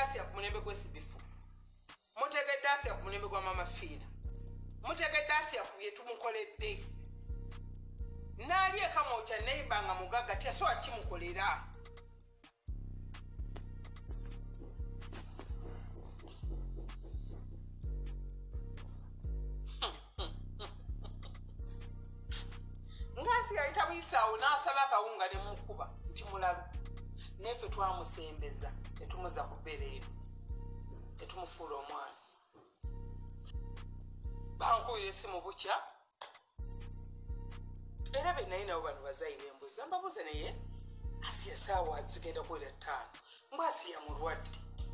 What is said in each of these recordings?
Asiya ku mulembe gw'esibifu. Mutegedde Asiya ku mulembe gwa mama Fina. Mutegedde Asiya ku bye tumukoledde. Nali ekamoja neibanga mugaga tyasowa kimukolera. Ngasi aitabisaawo n'asaba akawunga ne mukuba nti mulalu. Nefe twamusembeza netumuza ku bbereero. Netumufuula omwana. Bankubira essimu bukya. Era benaye nabo bano bazayi b'embuzi. Mbabuze naye Asiya saawa zigenda kuwera 5. Mbw Asiya mulwadde.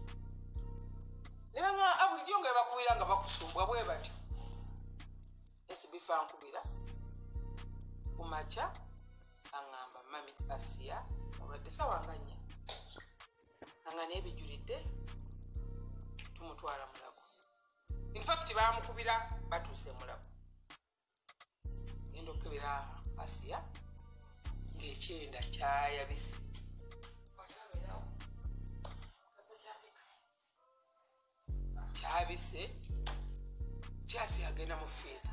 Ne banga bulijjo nga bakubira nga bakusumbwa bwe batyo. Esibifa nkubira. Kumacha angamba mami Asiya obadde sawa nganya. Anga nebijulidde tumutwala mulago. In fact bamukubira batuse mulago. Endo kebera Asiya ng'ekyenda kyayabise. Kyabise Asiya agenda mu feeta.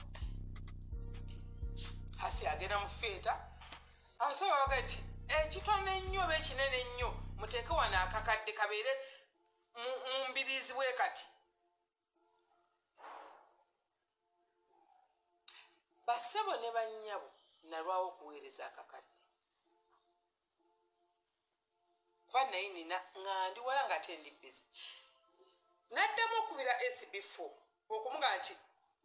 Asiya agenda mu feeta. Asaba bagati ekitone nnyo be kinene nnyo muteeke wana akakadde kabeere mu mbirizi bwe kati. Basebo ne bannyabo nalwawo okuweereza akakadde. Kwa naye nina ngandi wala nga tendi busy. Naddamu okubira SB4 okumuga nti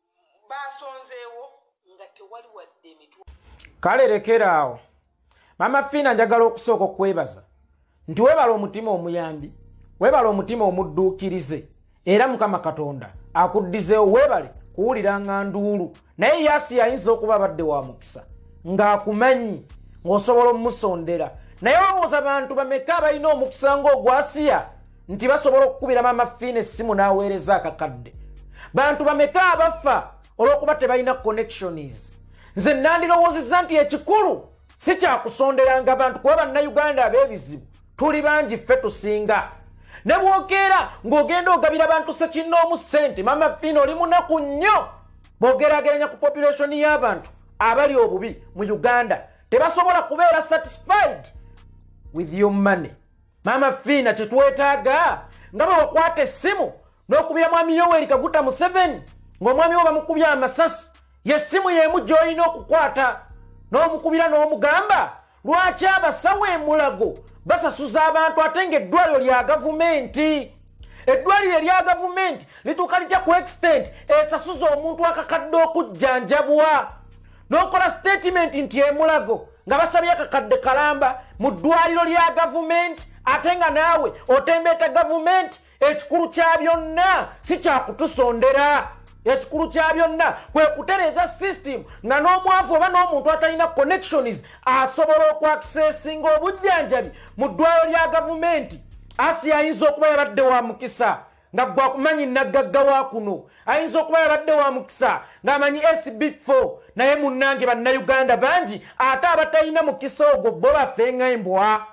basonzeewo nga tewali wadde emitwe. Kale lekeraawo. Mama Fina njagala okusooka okwebaza nti webala omutima omuyambi, webala omutima omudduukirize, era Mukama Katonda akuddizeewo webale kuwulira nganduulu. Naye Asiya ayinza okuba abadde wa mukisa ng'akumanyi ng'osobola omusondera. Naye olowooza abantu bameka abalina omukisa ng'ogwa Asiya nti basobola okukubira Mama Fina essimu n'aweereza akakadde? Bantu bameka abafa olw'okuba tebalina connections? Nze nandirowoozezza nti ekikulu si kyakusonderanga abantu kuba bannayuganda ab'ebizibu tuli bangi ffe tusinga. Ne bwokeera ng'ogenda ogabira abantu sekinnoomu ssente, Mama Fina oli munaku nnyo bw'ogerageranya ku population y'abantu abali obubi mu Uganda. Tebasobola kubeera satisfied with your money. Mama Fina kyetwetaaga nga bwe wakwata essimu n'okubira mwami Yoweri Kaguta Museveni ng'omwami wo bamukubya amasasi, yessimu y'emu gy'olina okukwata n'omukubira n'omugamba lwaki abasawo e Mulago basasuza abantu ate ng'eddwaliro lya gavumenti. Eddwaliro lya gavumenti lituuka lijja ku extent esasuza omuntu akakadde okujjanjabwa. N'okola statement nti e Mulago nga basabye akakadde kalamba mu ddwaliro lya gavumenti ate nga naawe otembeeta gavumenti. Ekikulu kya byonna si kyakutusondera. Ekikulu kya byonna kwe kutereeza system nga n'omwavu oba n'omuntu atalina connections asobola okwakisesinga obujjanjabi mu ddwaliro lya gavumenti. Asiya ayinza okuba yabadde wa mukisa nga gwe akumanyi naggagga wa kuno. Ayinza okuba yabadde wa mukisa ng'amanyi SB4. Naye munnange bannayuganda bangi ate abatalina mukisa ogwo bo bafe nga embwa.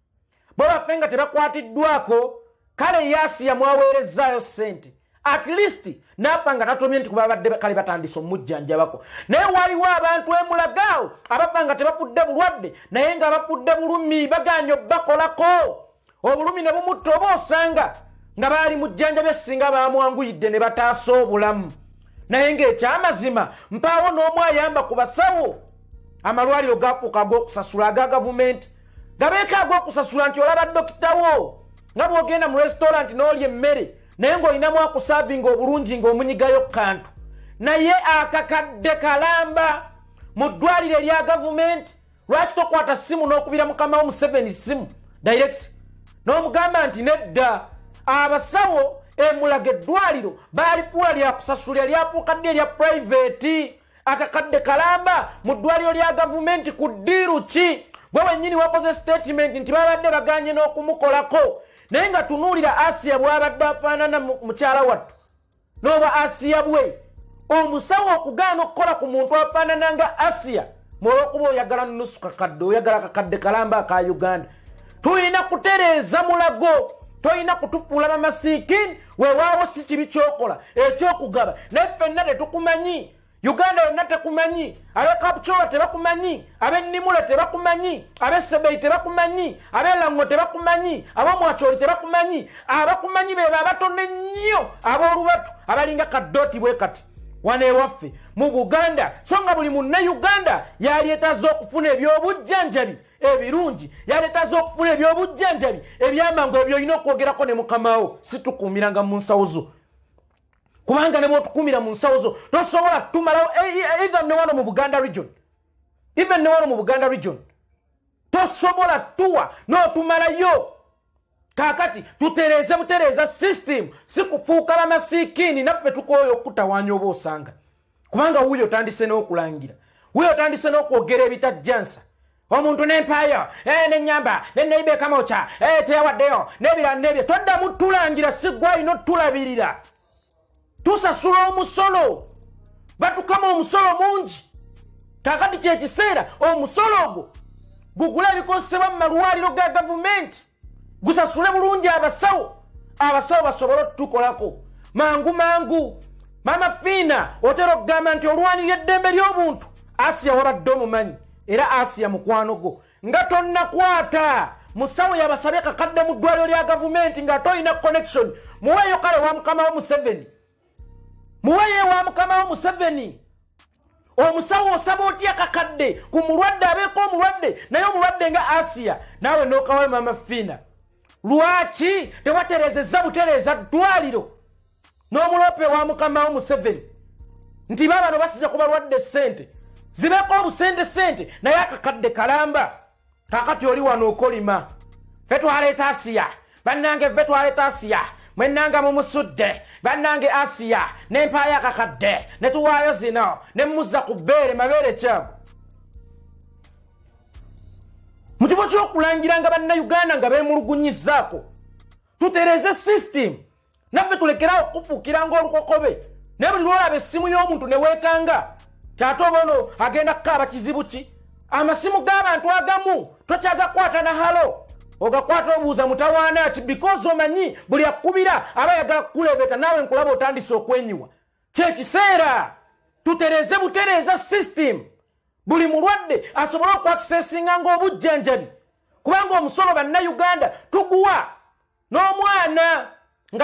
Bo bafe nga tebakwatiddwako. Kale Asiya mwaweerezaayo ssente. At least napa nga tatomye nti kuba badde kale batandise omujjanjabako. Naye waliwo abantu e Mulagao abapa nga tebapudde bulwadde naye nga bapudde bulumi baganyo bakolako. Obulumi ne bumutta oba osanga nga baali mujjanjabe singa bamwanguyidde ne bataasa obulamu. Naye ng'ekyamazima mpaawo n'omu ayamba ku basawo. Amalwaliro gapuuka ag'okusasula aga gavumenti gabeeka ag'okusasula nti olaba dokitawo nga bw'ogenda mu restaurant n'olya emmere naye ng'olinamu akusavinga obulungi ng'omunyigayo kantu. Naye akakadde kalamba mu ddwaliro erya gavumenti. Lwaki tokwata simu n'okubira mukama wo Museveni simu direct n'omugamba nti nedda abasawo e Mulago eddwaliro baalipuula lya kusasula lyapuukadde erya private. Akakadde kalamba mu ddwaliro lya gavumenti ku ddiiru ki? Gwe wennyini wakoze statement nti babadde baganye n'okumukolako. Naye nga tunuulira Asiya bw'abadde afaanana mukyala wattu n'oba Asiya bwe. Omusawo okugaana okukola ku muntu afaanana nga Asiya mwolw'okuba oyagala nusu kakadde, oyagala kakadde kalamba aka Uganda. Tulina kutereeza Mulago, toyina kutupuula bamasiikini weewaawo si kibi kyokola ekyokugaba naye ffenna tetukumanyi Uganda yonna tekumanyi abe Kapchorwa tebakumanyi abe Nimula tebakumanyi abe Sebeyi tebakumanyi abe Lango tebakumanyi abo Mwacholi tebakumanyi abakumanyi bebo abatono ennyo ab'olubatu abalinga kadooti bwe kati wane ewaffe mu Buganda so nga buli munnayuganda yaleetaza okufuna ebyobujjanjabi ebirungi yaleetaza okufuna ebyobujjanjabi ebyamangu ebyo olina okwogerako ne mukamawo situkuumiranga mu nsawo zo kubanga ne bw'otukuumira mu nsawo zo tosobola tumalawo even ne wano mu Buganda region tosobola tuwa n'otumalayo kakati tutereze butereza system sikufuuka bamasiikini naffe tukooyo okutawaanya oba osanga kubanga wuyo otandise n'okulangira wuyo otandise n'okwogera ebitajjansa omuntu n'empaayo n'ennyamba n'enneibekamoca teyawaddeyo n'ebirala n'ebyo toddamu tulangira siggwalina otulabirira tusasula omusolo batukama omusolo mungi kakati kyekiseera omusolo ogwo gugula ebikozesebwa mu malwaliro ga gavumenti gusasule bulungi abasawo basobole otutukolako mangu mama Fina otera okugamba nti olwanirira eddembe ly'obuntu Asiya wabadde omumanyi era Asiya mukwano gwo nga tonnakwata musawo yabasabye kakadde mu ddwaliro lya gavumenti nga toyina connection muweeyo kale wa mukamawo Museveni omusawo osaba otya kakadde ku mulwadde abeeko omulwadde naye omulwadde nga Asiya naawe n'okawayo mama Fina lwaki tewaterezezza butereza ddwaliro n'omulope wa mukamawo Museveni nti babano basija ku balwadde ssente zibeeko obusente naye akakadde kalamba kakati oli wano okolima ffe twaleeta Asiya bannange ffe twaleeta Asiya mwenanga mumusudde bannange Asiya n'empaya kakadde ne tuwaayo zino ne muzza ku bbeere mabeere kyago mu kibo ky'okulangiranga bannayuganda nga beemulugunyizzaako tutereze system naffe tulekerawo okufuukiranga olukokobe naye buli lwolaba essimu y'omuntu ne weekanga kyate oba ono agenda kukaaba kizibu ki amasimu g'abantu agamu tokyagakwata na halo ogakwata obuuza mutawaana ki because omanyi buli akkubira aba yagala kukulebeka naawe nkulaba otandise okwenyiwa kyekiseera tutereze butereza system buli mulwadde asobole okwakisesinga ng'obujjanjabi kubanga omusolo bannayuganda tuguwa n'omwana nga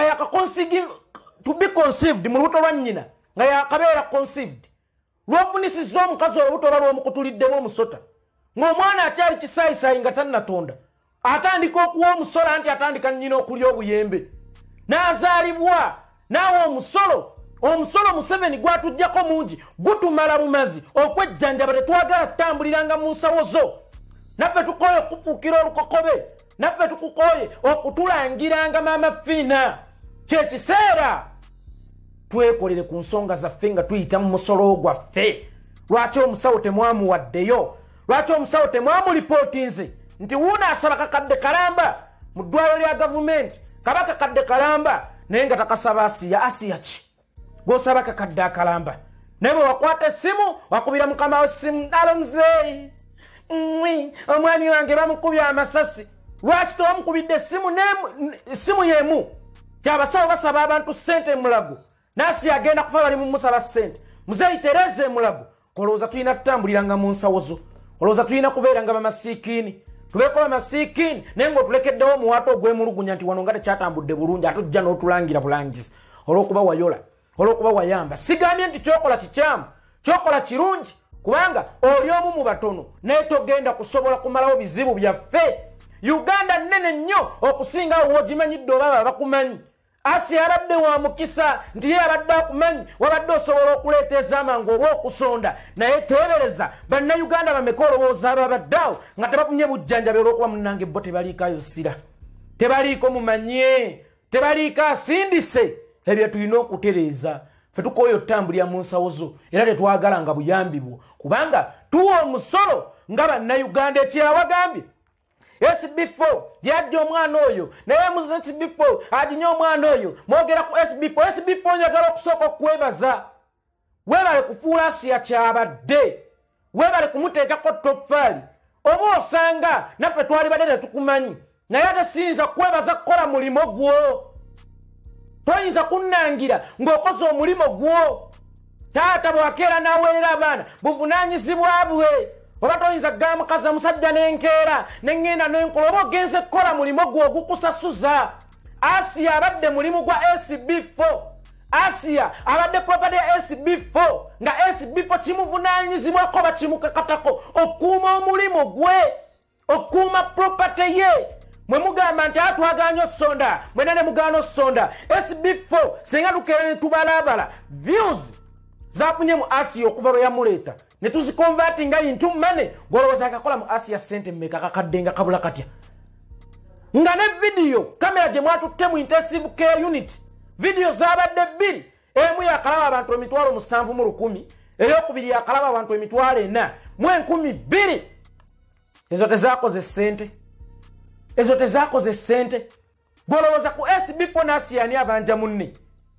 to be conceived mu lubuto lwa nnyina nga yakabeera conceived lw'ofunisizza omukazi olubuto oba lw'omukutuliddemu omusota ng'omwana akyali kisaayisayi nga tannatonda atandika okuwa omusolo anti atandika nnyina okulya obuyembe n'azaalibwa naawe omusolo Museveni gwatujjako mungi gutumala bumazi okwejjanjaba tetwagala tutambuliranga mu nsawo zo naffe tukooye okufuukira olukokobe naffe tukukooye okutulangiranga mama Fina kyekiseera twekolere ku nsonga zaffe nga tuyita mu musolo gwaffe lwaki omusawo temwamuwaddeyo lwaki omusawo temwamulipootinze nti wuuna asaba kakadde kalamba mu ddwaliro lya gavumenti kaba kakadde kalamba naye nga takasaba Asiya ki gosaba kakadde akalamba naye bwe wakwata essimu wakubira mukamawo essimu alo muzeeyi omwami wange bamukubya amasasi lwaki tewamukubidde essimu y'emu kyabasawo basaba abantu ssente mulago n'Asiya agenda kufa bali mumusaba ssente muzeeyi tereza emulago olowooza tulina tutambuliranga mu nsawo zo olowooza tulina kubeeranga bamasiikini tubeeko bamasiikini naye ng'otulekeddewo omuwaata ogw'emulugunya nti wano nga tekyatambudde bulungi atujja n'otulangira bulangizi olw'okuba wayola olw'okuba wayamba sigambye nti kyokola kikyamu kyokola kirungi kubanga oli omu mu batono naye togenda kusobola kumalawo bizibu byaffe Uganda nnene nnyo okusingawo w'ogimanyidde oba bakumanyi Asiya abadde wa mukisa nti ye abadde akumanyi wabadde osobola okuleeteza amangu olw'okusonda naye teebereza bannayuganda bameka olowooza ababaddeawo nga tebafunye bujjanjabi olw'okuba munnange bo tebaliikayo sira tebaliiko mumanye tebaliiko asindise ebyo tulina okutereeza ffe tukooye otambulira mu nsawo zo era tetwagala nga buyambi bwo kubanga tuwa omusolo nga bannayuganda ekirala wagambye SB4 gyajja omwana oyo naye mu SB4 aginya omwana oyo mwogera ku SB4 njagala okusooka okwebaza weebale kufuula Asiya kyabadde weebale kumuteekako toffaali oba osanga naffe twali badde tetukumanyi naye ate siyinza kwebaza kukola mulimo gwo. Toyinza kunnangira ng'okoze omulimo gwo. Taata bw'akeera n'aweerera abaana buvunaanyizibwa bwe. Oba toyinza kugamba mukazi musajja n'enkeera n'engenda n'enkola oba ogenze kukola mulimo gwo ogukusasuza. Asiya abadde mulimu gwa SB4. Asiya abadde property ya SB4 nga SB4 kimuvunaanyizibwako bakimukakatako okuuma omulimo gwe, okuuma property ye. Mwe mugamba nti atwaganya osonda mwena ne mugana osonda. SB4 senga tukeera ne tubalabala views zapunye mu Asiya okuva lwe yamuleeta ne tuzikonvertinga into money. Golowooza akakola mu Asiya sente mmeka kakaddenga kabula katya nga ne video kamera gye mwatutte mu intensive care unit video zabadde bbiri. Emu yakalaba abantu emitwalo 7,100, eyokubiri yakalaba abantu emitwalo 4,12. Ezo tezaakoze ssente. Ezo tezaakoze ssente. Golowooza ku SB4 n'Asiya ani abanja munne?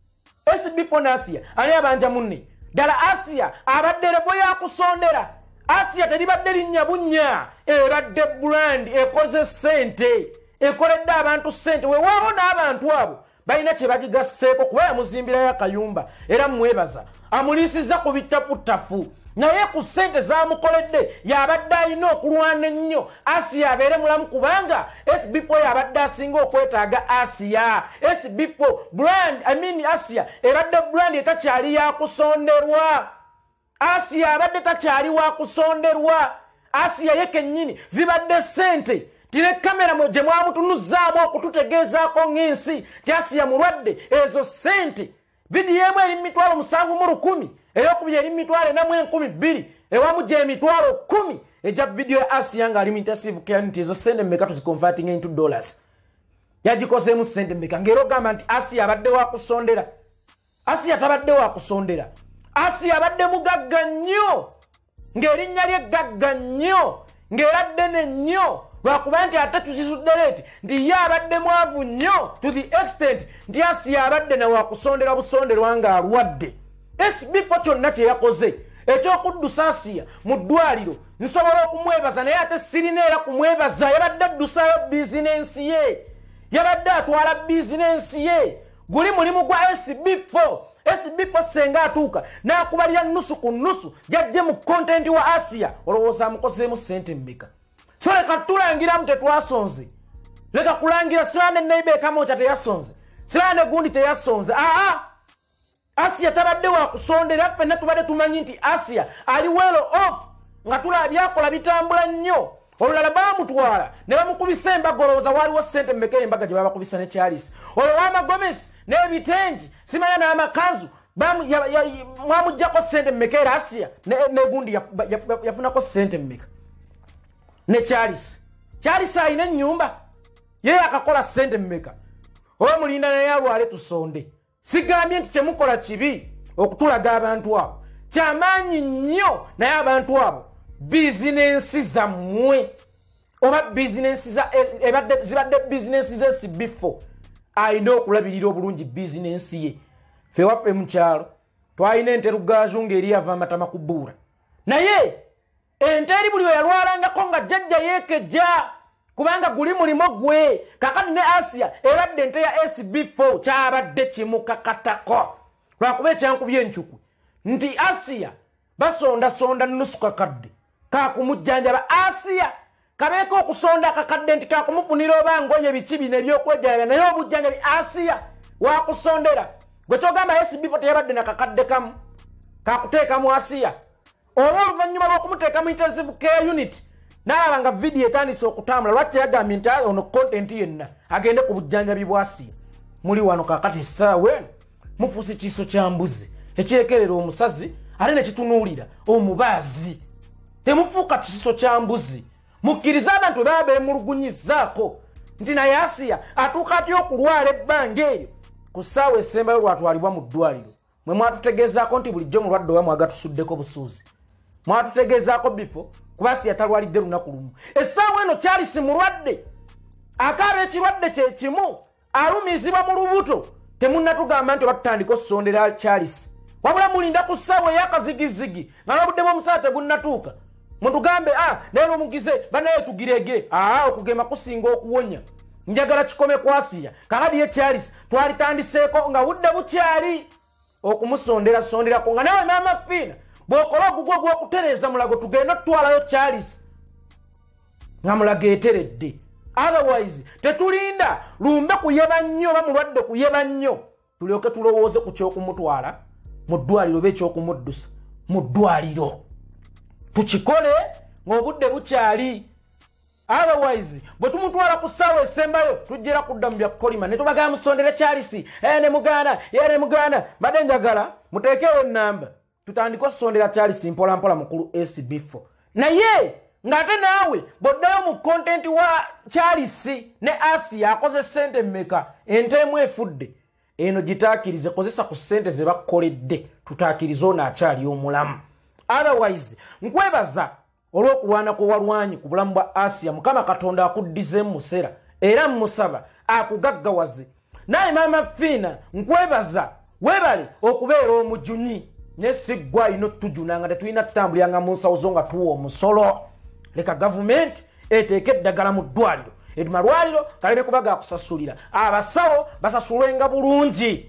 SB4 n'Asiya ani abanja munne? Ddala Asiya abadde rebo yakusondera. Asiya teribadde linnya bunnya, ebadde brand ekoze ssente, ekoledde abantu ssente. Weewaawo n'abantu abo balina kye bagigasseeko kuba yamuzimbirayo akayumba era mwebaza amuliisizza ku bittaputafu, naye ku ssente z'amukoledde y'abadde alina okulwana ennyo Asiya abeere mulamu kubanga SB4 y'abadde asinga okwetaaga Asiya. SB4 brand Asiya ebadde brand etakyali yakusonderwa. Asiya abadde takyali wa kusonderwa. Asiya ye kennyini zibadde ssente. Tine kamera gye mwamutunuzzaamu okututegeezaako ng'ensi ti Asiya mulwadde. Ezo ssente vidiyo emu eri 7,100, eyokubiri eri 4,12, ewamu gye emitwalo 10 ejja vidiyo ya Asiya ng'ali mu intensive care unit. Ezo ssente mmeka tuziconverting into dollars? Yagikozeemu ssente mmeka? Ng'era ogamba nti Asiya abadde wa kusondera. Asiya tabadde wa kusondera. Asiya abadde mugagga nnyo, ng'erinnya lye gagga nnyo, ng'era ddene nnyo, lwakuba nti ate tukizudde nti ye abadde mwavu nnyo to the extent nti Asiya abadde na wakusondera busonderwa ng'alwadde. SB4 kyonna kye yakoze ekyokuddusa Asiya mu ddwaliro nsobola okumwebaza, naye ate sirina era kumwebaza. Yabadde addusaayo bizinensi ye, yabadde atwala bizinensi ye. Guli mulimu gwa SB4. SB4 senga atuuka n'akubalira nusu ku nusu jajje mu content wa Asiya, olowooza amukozeemu ssente mmeka? So leka tulangiramu tetwasonze, leka kulangira sirande neibe kamocha teyasonze, sirande gundi teyasonze. Asiya tabadde wa kusondera. Ffenna tubadde tumanyi nti Asiya ali well off nga tulabyakola bitambula nnyo. Olulala baamutwala ne bamukubisa embaga, olowooza waaliwo ssente mmeka embaga gye babakubisa ne Charles? Olwo Wamagomesi n'ebitengi simanya n'amakanzu mwamuggyako ssente mmeka era Asiya ne gundi yafunako ssente mmeka? Ne Charles alina ennyumba ye akakola ssente mmeka? Oba mulinda naye alwale tusonde. Sigambye nti temukola kibi okutulaga abantu abo, kyamaanyi nnyo, naye abantu abo bizinensi zammwe oba bizinensi zibadde bizinensi ze SB4 alina okulabirira obulungi bizinensi ye. Ffe waffe mu kyalo twalina ente Rugaju ng'eri yava amatama ku bbuula, naye ente eri buli we yalwalangako nga jjajja yeekejja kubanga guli mulimo gwe. Kakati ne Asiya ebadde ente ya SB4 kyabadde kimukakatako lwakuba ekyankubye encuku nti Asiya basondasonda nusu kakadde kakumujjanjaba. Asiya kabeeko okusonda akakadde nti kakumufunira oba ngoye biki bino ebyokwejalala, naye obujjanjabi Asiya wakusondera. Gwe kyogamba SB4 teyabadde nakakadde kamu kakuteekamu Asiya. Oba oluvannyuma lw'okumuteeka mu intensive care unit n'alaba nga vidiyo etandise okutambula, lwaki yagambye nti ono content yenna agende ku bujjanjabi bwa Asiya? Muli wano kakati essaawa eno mufuuse kiiso kya mbuzi ekyekerera omusazi ate ne kitunuulira omubaazi. Temufuuka kiiso kya mbuzi, mukkirize abantu baba beemulugunyizzaako nti naye Asiya atuuka atya okulwala ebbanga eryo ku ssaawa esembayo lwatwalibwa mu ddwaliro. Mwe mwatutegeezaako nti bulijjo mulwadde owa mwagatusuddeko busuuzi, mwatutegeezaako bifo kuba Asiya talwalidde lunaku lumu. Essaawa eno Charles mulwadde akaaba ekirwadde kye kimu, alumizibwa mu lubuto. Temunnatugamba nti batutandika okusondera Charles, wabula mulinda ku ssaawa ey'akazigizigi nga n'obudde bw'omusaala tebunnatuuka mutugambe naye n'omugize banaye tugiregere. Okugema kusinga okuwonya. njagala kikome ku Asiya kakati ye Charles twalitandiseeko nga budde bukyali okumusonderako nga nawe maama Fina bw'okola ogugwo gw'okutereeza mulago tugenda otwalayo Charles nga mulago eteredde. Otherwise tetulinda lumbe kuyeba nnyo oba mulwadde kuyeba nnyo tulyoke tulowooze ku kyokumutwala mu ddwaliro oba ekyokumuddusa mu ddwaliro. Tukikole ng'obudde bukyali. Otherwise bwe tumutwala ku ssaawa esembayo tujjera kudda mu bya kolima ne tubagala musondere Charles ne mugaana badde njagala muteekewo ennamba tutandika okusondera Charles mpolampola mukulu SB4 naye ng'ate naawe bw'oddayo mu kontenti wa Charles ne Asiya akoze ssente mmeka enteemu efudde eno gitaakirize kozesa ku ssente ze bakoledde tutaakirize ono akyali omulamu. Otherwise nkwebaza olw'okulwana kw'owalwanyi ku bulamu bwa Asiya Mukama Katonda akuddizeemu musera era mmusaba akugaggawaze. Naye maama Fina nkwebaza weebale okubeera omujunyi ne siggwa alina otujuna nga tetulina tutambuliranga mu nsawo zo nga tuwa omusolo. Leka gavumenti eteeke eddagala mu ddwaliro amalwaliro galeme kuba gakusasulira abasawo basasulwenga bulungi.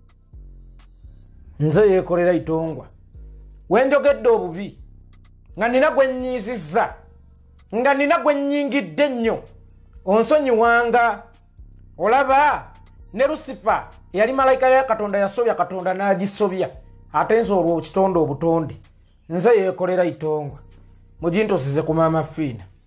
Nze Yekolera itongwa wenjogedde obubi nga nina gwe nnyiizizza nga nina gwe nnyingidde nnyo onsonyiwanga. Olaba ne Lusifa yali malayika ya Katonda yasobya Katonda n'agisobya ate nze olwo kitonde obutonde. Nze Yekolera itongwa mujintosize ku maama Fina.